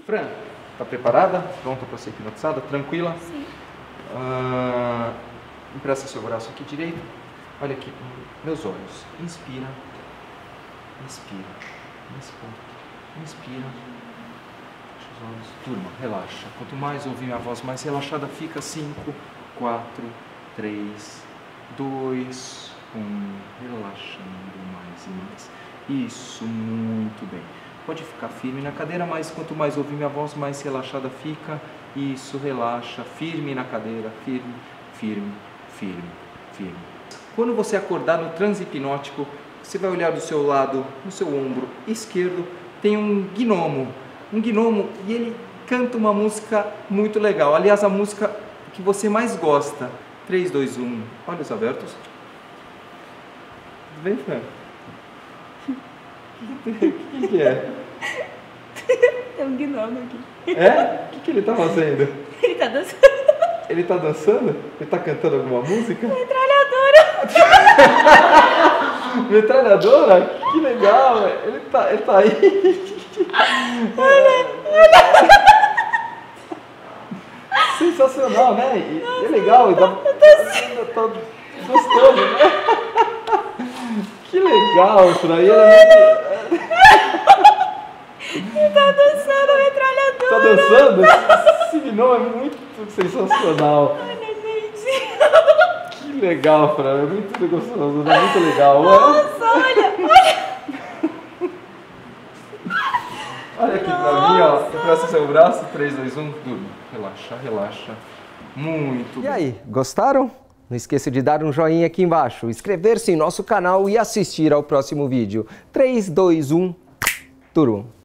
Fran, tá preparada? Pronta para ser hipnotizada? Tranquila? Sim. Empresta seu braço aqui direito. Olha aqui, meus olhos. Inspira. Inspira. Inspira. Fecha os olhos. Turma, relaxa. Quanto mais ouvir minha voz, mais relaxada fica. 5, 4, 3, 2, 1. Relaxando mais e mais. Isso, muito bem. Pode ficar firme na cadeira, mas quanto mais ouvir minha voz, mais relaxada fica. Isso, relaxa. Firme na cadeira. Firme, firme, firme, firme. Quando você acordar no transe hipnótico, você vai olhar do seu lado, no seu ombro esquerdo, tem um gnomo. Um gnomo e ele canta uma música muito legal. Aliás, a música que você mais gosta. 3, 2, 1. Olhos abertos. Vem, Fran. O que é? Tem um gnomo aqui. É? O que ele tá fazendo? Ele tá dançando. Ele tá dançando? Ele tá cantando alguma música? Metralhadora! Metralhadora? Que legal! Ele tá aí. Sensacional, né? E é legal. E tá gostoso, né? Que legal, Fran. Ele tá dançando a metralhadora! Tá dançando? Esse gnomo é muito sensacional. Olha, gente! Que legal, Fran. É muito gostoso, né? Muito legal. Nossa, olha! Olha aqui pra mim, ó. Empresta seu braço. 3, 2, 1. Durma. Relaxa, relaxa. Muito bem. E aí, gostaram? Não esqueça de dar um joinha aqui embaixo, inscrever-se em nosso canal e assistir ao próximo vídeo. 3, 2, 1, turum!